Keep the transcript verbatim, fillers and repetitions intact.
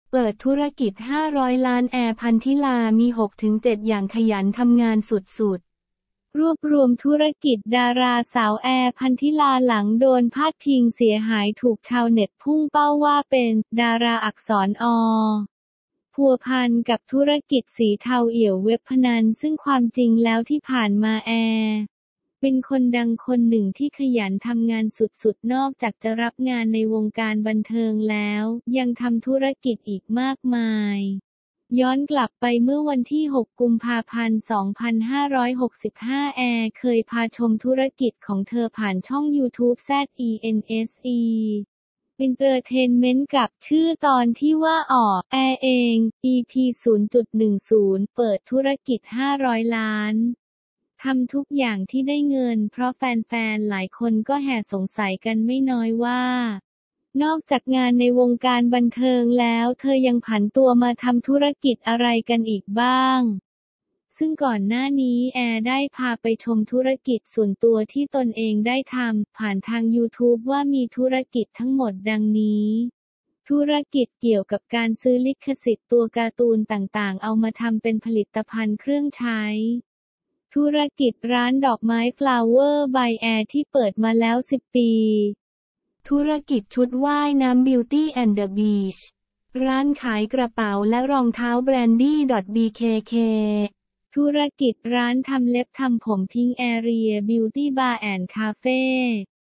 เปิดธุรกิจห้าร้อยล้านแอร์พันธิลามี หกถึงเจ็ด อย่างขยันทำงานสุดๆ รวบรวมธุรกิจดาราสาวแอร์พันธิลาหลังโดนพาดพิงเสียหายถูกชาวเน็ตพุ่งเป้าว่าเป็นดาราอักษรอพัวพันกับธุรกิจสีเทาเอี่ยวเว็บพนันซึ่งความจริงแล้วที่ผ่านมาแอร์เป็นคนดังคนหนึ่งที่ขยันทำงานสุดๆนอกจากจะรับงานในวงการบันเทิงแล้วยังทำธุรกิจอีกมากมายย้อนกลับไปเมื่อวันที่ หก กุมภาพันธ์ สองพันห้าร้อยหกสิบห้า แอร์เคยพาชมธุรกิจของเธอผ่านช่อง YouTube แซด อี เอ็น เอส อี Entertainment กับชื่อตอนที่ว่าอ๋อแอร์เอง อี พี ศูนย์จุดหนึ่งศูนย์ เปิดธุรกิจห้าร้อยล้านทำทุกอย่างที่ได้เงินเพราะแฟนๆหลายคนก็แห่สงสัยกันไม่น้อยว่านอกจากงานในวงการบันเทิงแล้วเธอยังผันตัวมาทำธุรกิจอะไรกันอีกบ้างซึ่งก่อนหน้านี้แอร์ได้พาไปชมธุรกิจส่วนตัวที่ตนเองได้ทำผ่านทาง YouTube ว่ามีธุรกิจทั้งหมดดังนี้ธุรกิจเกี่ยวกับการซื้อลิขสิทธิ์ตัวการ์ตูนต่างๆเอามาทำเป็นผลิตภัณฑ์เครื่องใช้ธุรกิจร้านดอกไม้ Flower by Air ที่เปิดมาแล้วสิบปีธุรกิจชุดว่ายน้ำ Beauty and the Beach ร้านขายกระเป๋าและรองเท้า Brandy บี เค เค ธุรกิจร้านทำเล็บทำผม Pink Area Beauty Bar and Cafe